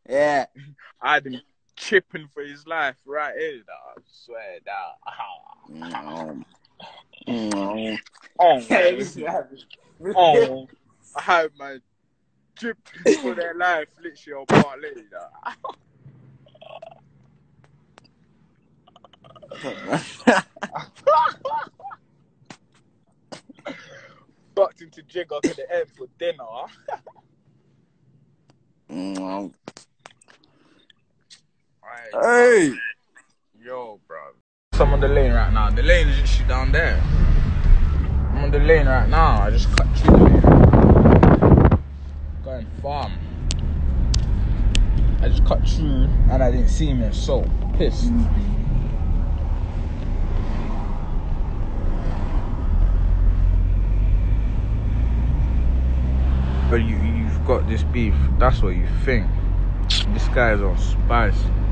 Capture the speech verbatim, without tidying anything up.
Yeah. I had him chipping for his life right here. I swear that. No. No. Oh, Hey, man. this is happening. Oh, I had my chipping for their life literally on parlay. Bucked into Jigger to the end for dinner. No. Right, Hey. yo, bro. So I'm on the lane right now. The lane is actually down there. I'm on the lane right now. I just cut through the lane. Going farm. I just cut through and I didn't see him. I'm so pissed. But you, you've got this beef. That's what you think. This guy is on spice.